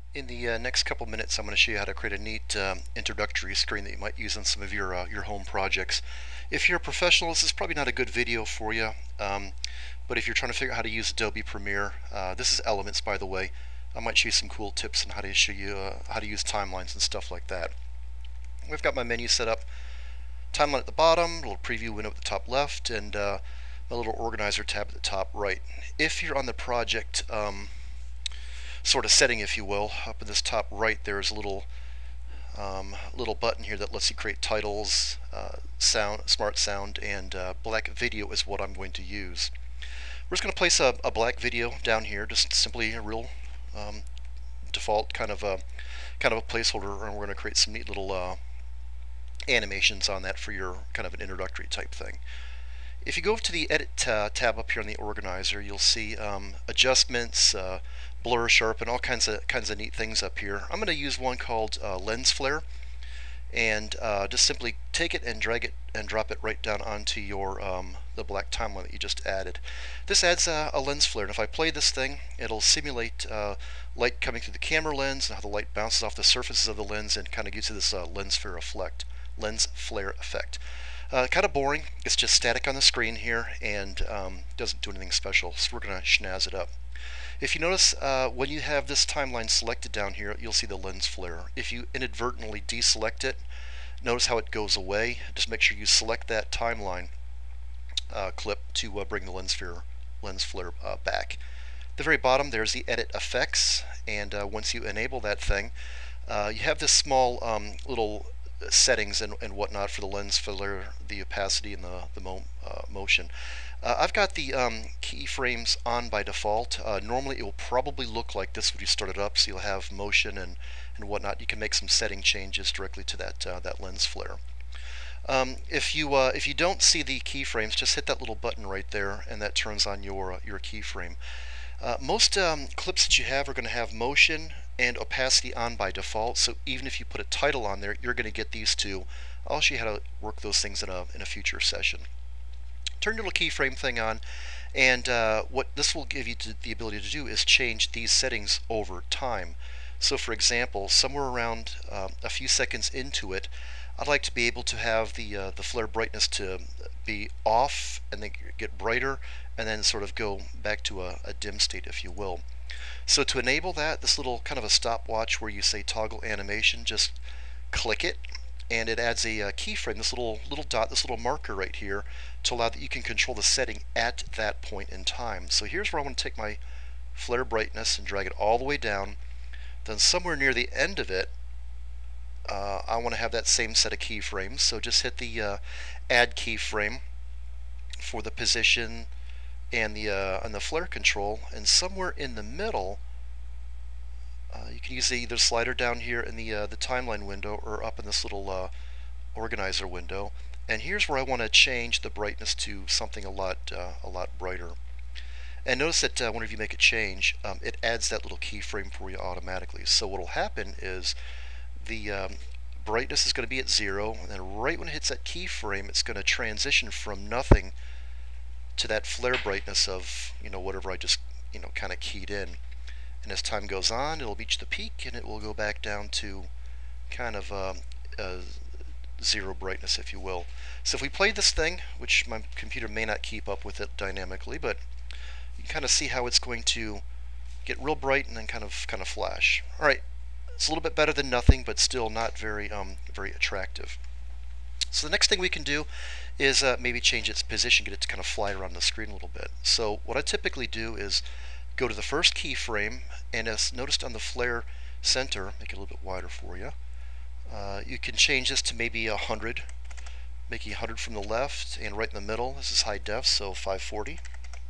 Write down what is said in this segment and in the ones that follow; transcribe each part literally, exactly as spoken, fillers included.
In the uh, next couple minutes, I'm going to show you how to create a neat um, introductory screen that you might use on some of your uh, your home projects. If you're a professional, this is probably not a good video for you, um, but if you're trying to figure out how to use Adobe Premiere, uh, this is Elements, by the way. I might show you some cool tips on how to show you uh, how to use timelines and stuff like that. We've got my menu set up. Timeline at the bottom, a little preview window at the top left, and uh, a little organizer tab at the top right. If you're on the project um, sort of setting, if you will, up in this top right, there's a little um, little button here that lets you create titles, uh, sound, smart sound, and uh, black video is what I'm going to use. We're just going to place a, a black video down here, just simply a real um, default kind of a kind of a placeholder, and we're going to create some neat little uh, animations on that for your kind of an introductory type thing. If you go to the Edit uh, tab up here on the organizer, you'll see um, adjustments, uh, blur, sharpen, all kinds of kinds of neat things up here. I'm going to use one called uh, Lens Flare, and uh, just simply take it and drag it and drop it right down onto your um, the black timeline that you just added. This adds uh, a lens flare, and if I play this thing, it'll simulate uh, light coming through the camera lens and how the light bounces off the surfaces of the lens and kind of gives you this uh, lens flare effect. Lens flare effect. Uh, kind of boring. It's just static on the screen here and um, doesn't do anything special, so we're going to schnazz it up. If you notice, uh, when you have this timeline selected down here, you'll see the lens flare. If you inadvertently deselect it, notice how it goes away. Just make sure you select that timeline uh, clip to uh, bring the lens flare, lens flare uh, back. At the very bottom, there's the Edit Effects, and uh, once you enable that thing, uh, you have this small um, little settings and, and whatnot for the lens flare, the opacity, and the, the mo uh, motion. Uh, I've got the um, keyframes on by default. Uh, normally it will probably look like this when you start it up, so you'll have motion and, and whatnot. You can make some setting changes directly to that, uh, that lens flare. Um, if you uh, if you don't see the keyframes, just hit that little button right there, and that turns on your uh, your keyframe. Uh, most um, clips that you have are going to have motion and opacity on by default, so even if you put a title on there, you're going to get these two. I'll show you how to work those things in a, in a future session. Turn your little keyframe thing on, and uh, what this will give you to, the ability to do is change these settings over time. So for example, somewhere around uh, a few seconds into it, I'd like to be able to have the, uh, the flare brightness to be off and then get brighter, and then sort of go back to a, a dim state, if you will. So to enable that, this little kind of a stopwatch where you say toggle animation, just click it, and it adds a uh, keyframe, this little little dot, this little marker right here, to allow that you can control the setting at that point in time. So here's where I want to take my flare brightness and drag it all the way down. Then somewhere near the end of it, uh, I want to have that same set of keyframes. So just hit the uh, add keyframe for the position and the uh, and the flare control, and somewhere in the middle, uh, you can use the, either slider down here in the uh, the timeline window or up in this little uh, organizer window. And here's where I want to change the brightness to something a lot uh, a lot brighter. And notice that uh, whenever you make a change, um, it adds that little keyframe for you automatically. So what will happen is the um, brightness is going to be at zero, and then right when it hits that keyframe, it's going to transition from nothing to that flare brightness of, you know, whatever I just, you know, kind of keyed in. And as time goes on, it'll reach the peak and it will go back down to kind of um, uh, zero brightness, if you will. So if we play this thing, which my computer may not keep up with it dynamically, but you can kind of see how it's going to get real bright and then kind of kind of flash. All right, it's a little bit better than nothing, but still not very um, very attractive. So the next thing we can do is uh, maybe change its position, get it to kind of fly around the screen a little bit. So what I typically do is go to the first keyframe, and as noticed on the flare center, make it a little bit wider for you, uh, you can change this to maybe one hundred, making one hundred from the left, and right in the middle, this is high def, so five forty.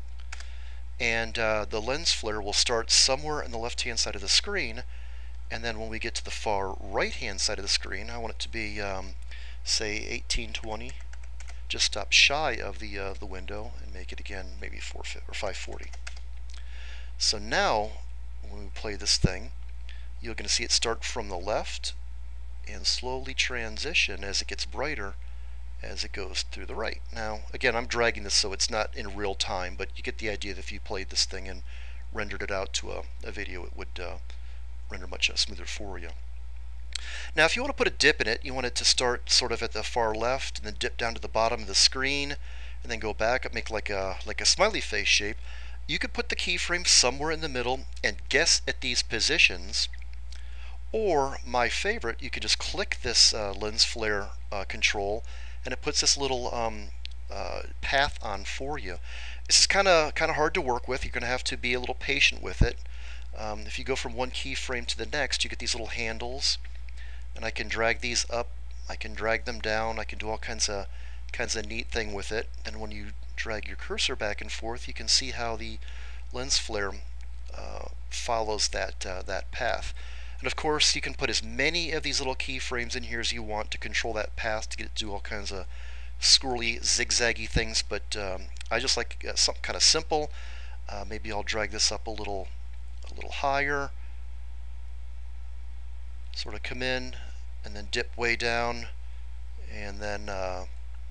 And uh, the lens flare will start somewhere on the left hand side of the screen, and then when we get to the far right hand side of the screen, I want it to be um, say eighteen twenty, just stop shy of the uh, the window and make it again maybe four fifty or five forty. So now when we play this thing, you're going to see it start from the left and slowly transition as it gets brighter as it goes through the right. Now again, I'm dragging this so it's not in real time, but you get the idea that if you played this thing and rendered it out to a, a video, it would uh, render much uh, smoother for you. Now if you want to put a dip in it, you want it to start sort of at the far left and then dip down to the bottom of the screen and then go back and make like a like a smiley face shape. You could put the keyframe somewhere in the middle and guess at these positions, or my favorite, you could just click this uh, lens flare uh, control and it puts this little um, uh, path on for you. This is kind of kind of hard to work with. You're going to have to be a little patient with it. Um, if you go from one keyframe to the next, you get these little handles, and I can drag these up, I can drag them down, I can do all kinds of kinds of neat thing with it. And when you drag your cursor back and forth, you can see how the lens flare uh, follows that uh, that path. And of course, you can put as many of these little keyframes in here as you want to control that path to get it to do all kinds of squirrely, zigzaggy things. But um, I just like uh, something kind of simple. Uh, maybe I'll drag this up a little, a little higher. Sort of come in and then dip way down, and then uh,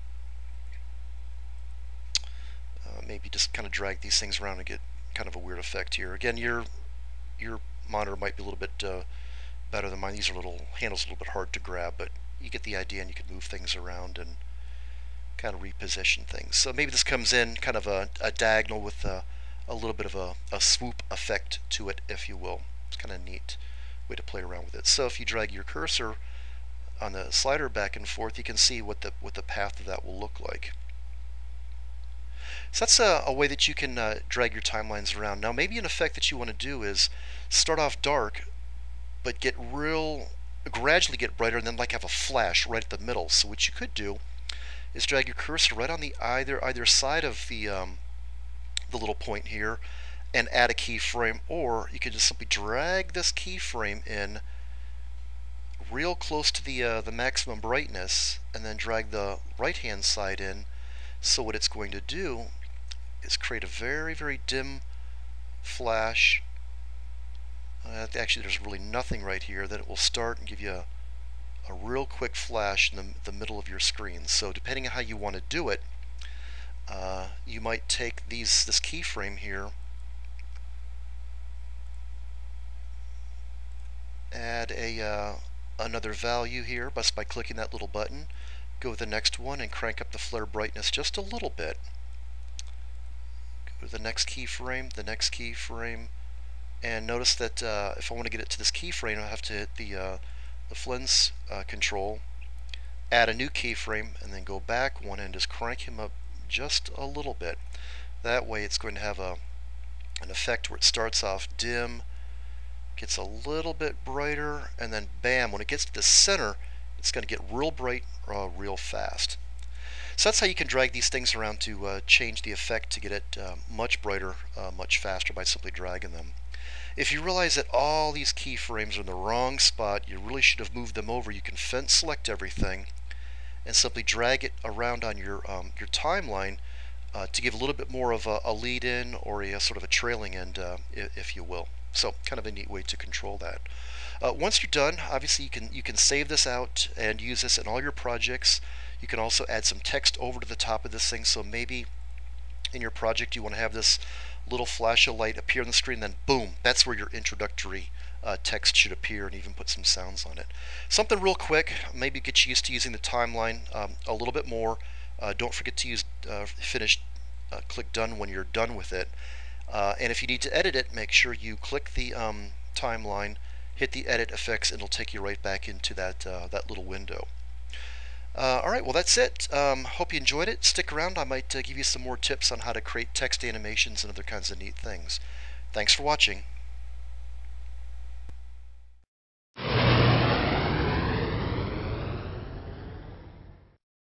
uh, maybe just kind of drag these things around and get kind of a weird effect here. Again, your your monitor might be a little bit uh, better than mine. These are little handles, a little bit hard to grab, but you get the idea, and you can move things around and kind of reposition things. So maybe this comes in kind of a, a diagonal with a, a little bit of a, a swoop effect to it, if you will. It's kind of neat way to play around with it. So if you drag your cursor on the slider back and forth, you can see what the what the path of that will look like. So that's a, a way that you can uh, drag your timelines around. Now maybe an effect that you want to do is start off dark, but get real, gradually get brighter, and then like have a flash right at the middle. So what you could do is drag your cursor right on the either either side of the um, the little point here, and add a keyframe, or you can just simply drag this keyframe in real close to the uh, the maximum brightness, and then drag the right hand side in. So what it's going to do is create a very very dim flash. Uh, actually there's really nothing right here. Then it will start and give you a, a real quick flash in the, the middle of your screen. So depending on how you want to do it, uh, you might take these this keyframe here, add a uh, another value here just by clicking that little button, go to the next one and crank up the flare brightness just a little bit. Go to the next keyframe, the next keyframe, and notice that uh, if I want to get it to this keyframe, I have to hit the uh, the lens uh, control, add a new keyframe, and then go back one and just crank him up just a little bit. That way it's going to have a an effect where it starts off dim, gets a little bit brighter, and then bam, when it gets to the center, it's going to get real bright uh, real fast. So that's how you can drag these things around to uh, change the effect to get it uh, much brighter, uh, much faster by simply dragging them. If you realize that all these keyframes are in the wrong spot, you really should have moved them over, you can fence select everything and simply drag it around on your um, your timeline uh, to give a little bit more of a, a lead in, or a, a sort of a trailing end, uh, if, if you will. So kind of a neat way to control that. Uh, once you're done, obviously you can you can save this out and use this in all your projects. You can also add some text over to the top of this thing. So maybe in your project you want to have this little flash of light appear on the screen, then boom, that's where your introductory uh, text should appear, and even put some sounds on it. Something real quick, maybe get you used to using the timeline um, a little bit more. Uh, don't forget to use uh, finish, uh, click done when you're done with it. Uh, and if you need to edit it, make sure you click the um, timeline, hit the edit effects, and it'll take you right back into that uh, that little window. Uh, Alright, well that's it. Um, hope you enjoyed it. Stick around, I might uh, give you some more tips on how to create text animations and other kinds of neat things. Thanks for watching.